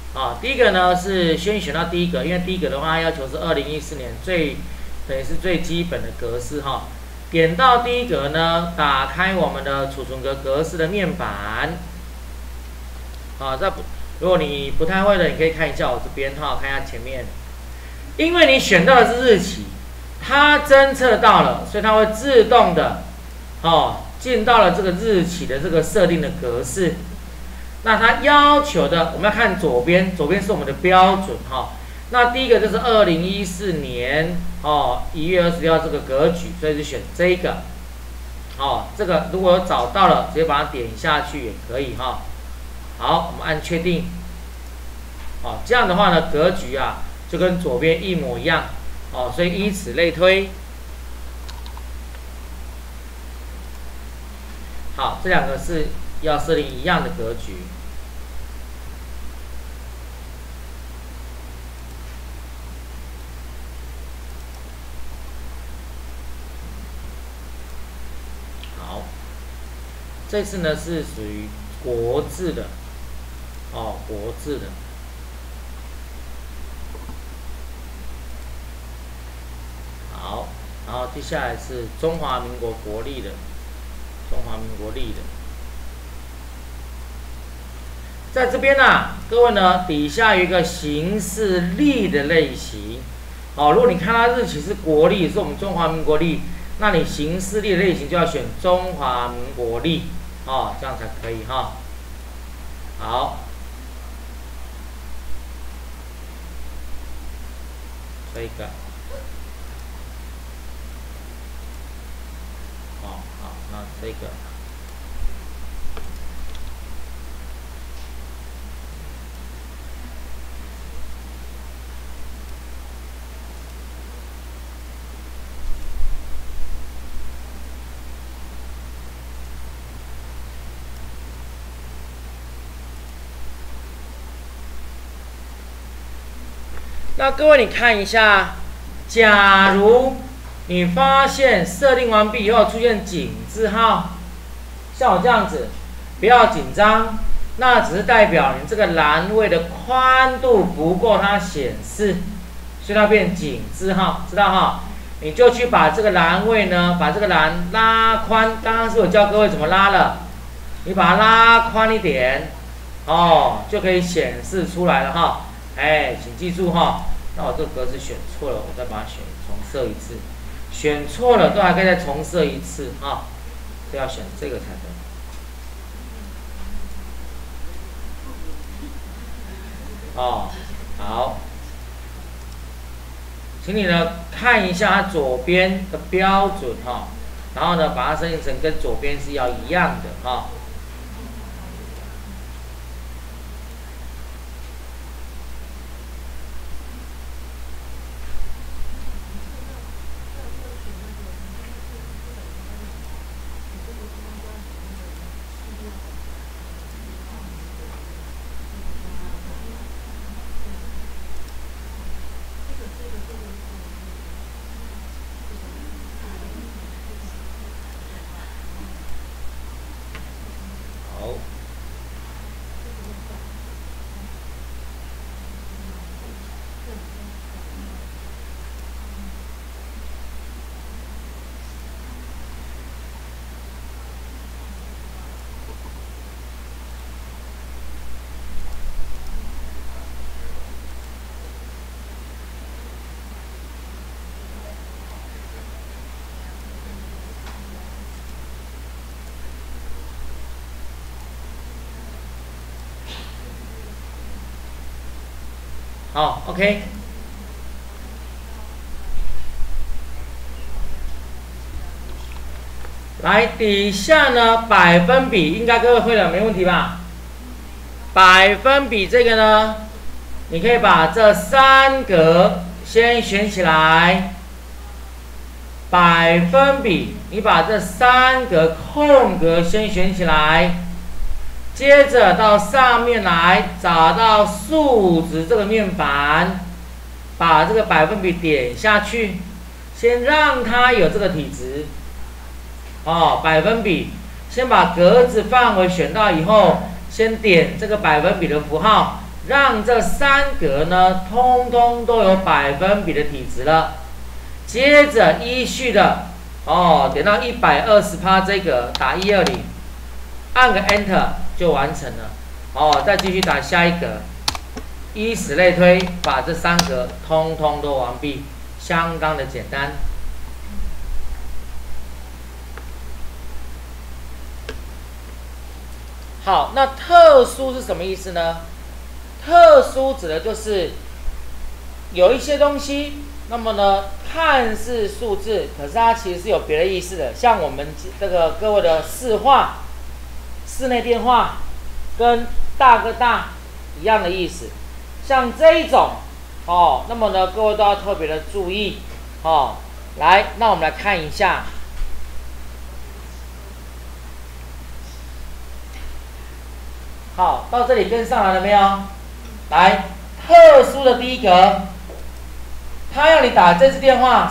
第一个呢是先选到第一个，因为第一个的话要求是2014年等于是最基本的格式哈。点到第一格呢，打开我们的储存格式的面板。如果你不太会的，你可以看一下我这边哈，看一下前面。因为你选到的是日期，它侦测到了，所以它会自动的进到了这个日期的这个设定的格式。那它要求的，我们要看左边，左边是我们的标准哈。那第一个就是2014年1月26号这个格局，所以就选这个。这个如果找到了，直接把它点下去也可以哈。好，我们按确定。这样的话呢，格局啊就跟左边一模一样所以以此类推。好，这两个是要设定一样的格局。好，这次呢是属于国字的，国字的。好，然后接下来是中华民国国历的。在这边各位呢，底下有一个行事历的类型。如果你看它日期是国历，是我们中华民国历，那你行事历的类型就要选中华民国历，这样才可以哈。好，这个。好，那这个。那各位你看一下，假如你发现设定完毕以后出现井字号，像我这样子，不要紧张，那只是代表你这个栏位的宽度不够它显示，所以它变井字号，知道哈？你就去把这个栏位呢，把这个栏拉宽，刚刚是我教各位怎么拉了，你把它拉宽一点，就可以显示出来了哈。请记住哈。那我这个格子选错了，我再把它重设一次。选错了都还可以再重设一次哈，都要选这个才对。好，请你呢看一下它左边的标准哈，然后呢把它设定成跟左边是要一样的哈。好 ，OK。来，底下呢百分比应该各位会了，没问题吧？百分比这个呢，你可以把这3格先选起来。百分比，你把这3格空格先选起来。接着到上面来，找到数值这个面板，把这个百分比点下去，先让它有这个体值。百分比，先把格子范围选到以后，先点这个百分比的符号， 让这三格呢，通通都有百分比的体值了。接着依序的点到120%这个打120，按个 Enter 就完成了。再继续打下一格，以此类推，把这三格通通都完毕，相当的简单。好，那特殊是什么意思呢？特殊指的就是有一些东西，那么呢，看似数字，可是它其实是有别的意思的。像我们这个各位的市话、室内电话跟大哥大一样的意思。像这一种那么呢，各位都要特别的注意来，那我们来看一下。好，到这里跟上来了没有？来，特殊的第一格，他要你打这支电话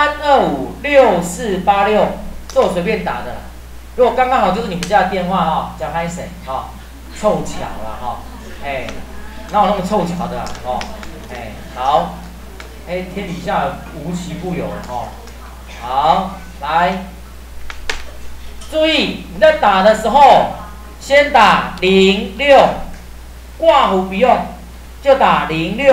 3256486，这我随便打的啦。如果刚刚好就是你们家的电话讲拍谁凑巧啦哪有那么凑巧的好，天底下无奇不有好，来，注意你在打的时候。先打06，挂弧不用，就打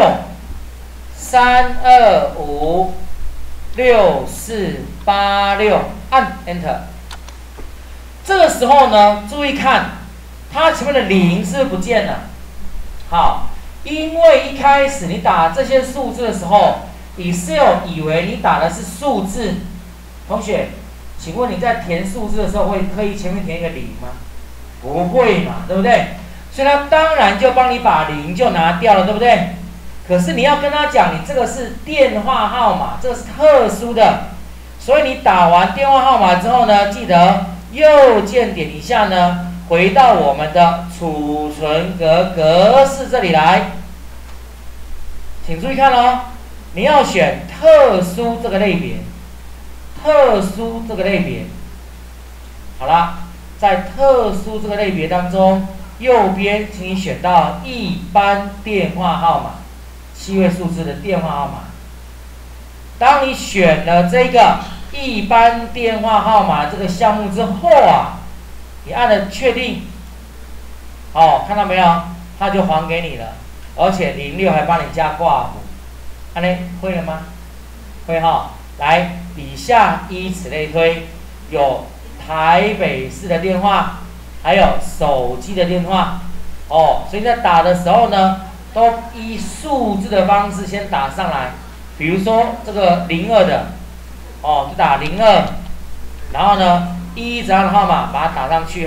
0632566486，按 Enter。这个时候呢，注意看，它前面的0是不是不见了？好，因为一开始你打这些数字的时候 ，Excel 以为你打的是数字。同学，请问你在填数字的时候会刻意前面填一个0吗？不会嘛，对不对？所以他当然就帮你把0就拿掉了，对不对？可是你要跟他讲，你这个是电话号码，这个是特殊的，所以你打完电话号码之后呢，记得右键点一下呢，回到我们的储存格式这里来。请注意看哦，你要选特殊这个类别，特殊这个类别。好啦。在特殊这个类别当中，右边请你选到一般电话号码，7位数字的电话号码。当你选了这个一般电话号码这个项目之后你按了确定，看到没有？它就还给你了，而且06还帮你加挂弧，会了吗？会来，底下依此类推，有台北市的电话，还有手机的电话，所以在打的时候呢，都依数字的方式先打上来。比如说这个02的，就打02，然后呢，依怎样的号码把它打上去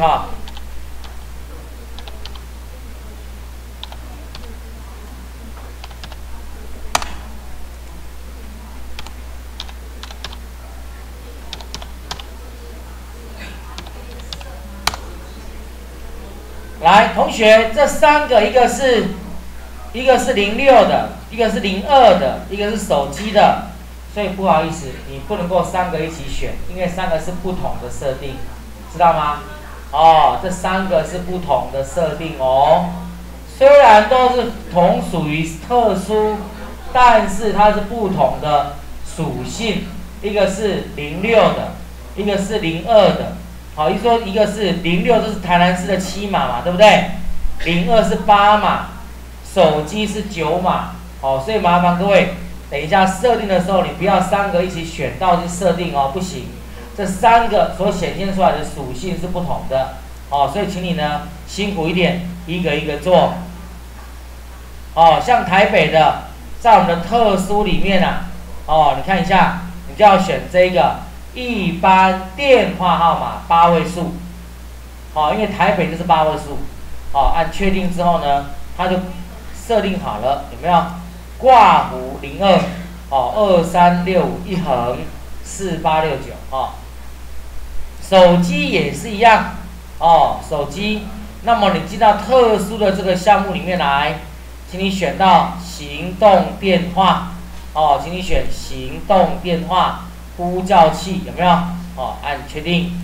来，同学，这三个，一个是06的，一个是02的，一个是手机的，所以不好意思，你不能够三个一起选，因为三个是不同的设定，知道吗？这三个是不同的设定虽然都是同属于特殊，但是它是不同的属性，一个是06的，一个是02的。一个是06，这是台南市的7码嘛，对不对？02是8码，手机是9码，所以麻烦各位，等一下设定的时候，你不要三个一起选到去设定不行，这三个所显现出来的属性是不同的，所以请你呢辛苦一点，一个一个做。像台北的，在我们的特殊里面你看一下，你就要选这个。一般电话号码8位数，因为台北就是8位数，按确定之后呢，它就设定好了，有没有？挂弧02， 23654869，手机也是一样，手机，那么你进到特殊的这个项目里面来，请你选到行动电话，请你选行动电话。呼叫器有没有？按确定。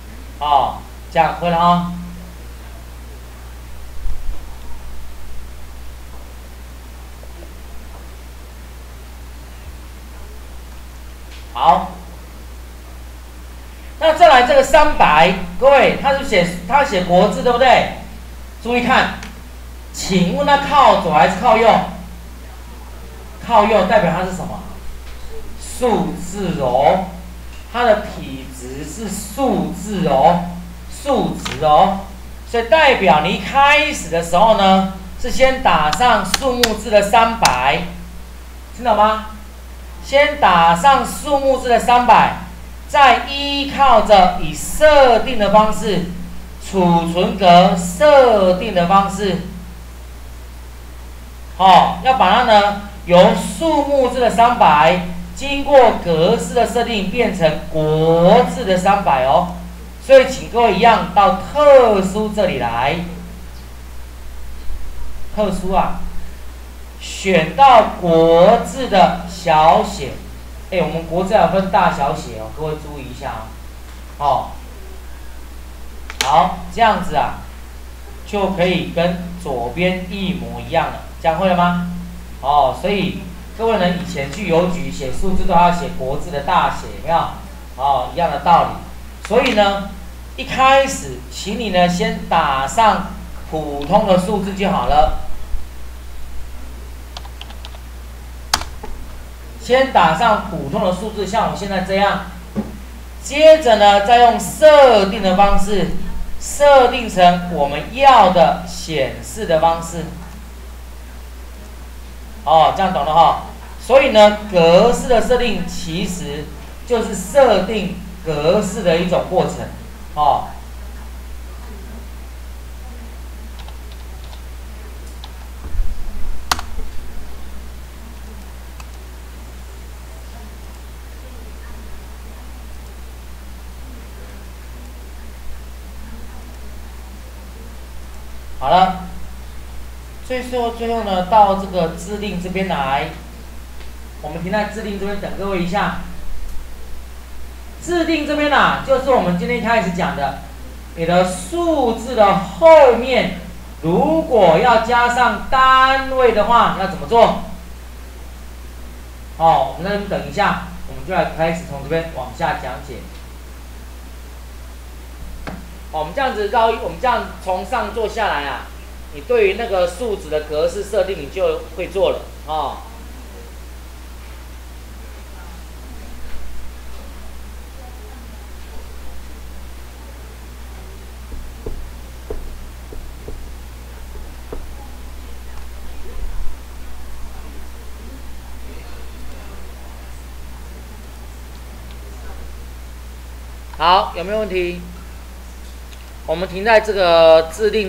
这样会了好，那再来这个300，各位，他写国字对不对？注意看，请问它靠左还是靠右？靠右代表它是什么？数字哦，它的体值是数字哦，数值哦，所以代表你一开始的时候呢，是先打上数目字的300，听懂吗？先打上数目字的300，再依靠着以设定的方式，储存格设定的方式，要把它呢由数目字的300，经过格式的设定变成国字的300哦。所以请各位一样到特殊这里来，特殊啊，选到国字的小写。我们国字要分大小写哦，各位注意一下哦。好，这样子啊，就可以跟左边一模一样了。这样会了吗？所以各位呢，以前去邮局写数字都要写国字的大写，有没有？一样的道理。所以呢，一开始请你呢先打上普通的数字就好了。先打上普通的数字，像我现在这样。接着呢，再用设定的方式，设定成我们要的显示的方式。这样懂了哈。所以呢，格式的设定其实就是设定格式的一种过程。好了，最后呢，到这个制定这边来，我们停在制定这边等各位一下。制定这边就是我们今天开始讲的，你的数字的后面，如果要加上单位的话，要怎么做？我们在这边等一下，我们就来开始从这边往下讲解。我们这样子我们这样从上做下来啊，你对于那个数值的格式设定你就会做了好，有没有问题？我们停在这个制定。